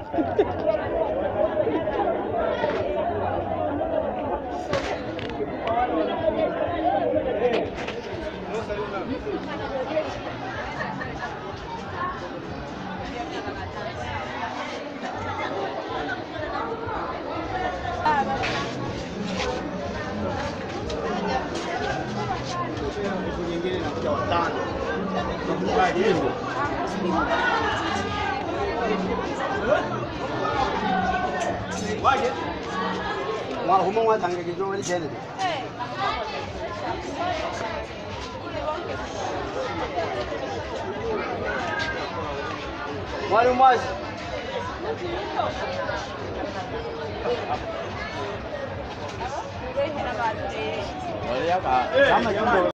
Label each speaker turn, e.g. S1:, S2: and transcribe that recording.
S1: Nyingine inakuja watano. Waje. Humo watange kidogo ile tena. Mwalimu mwazi. Wale hapa kama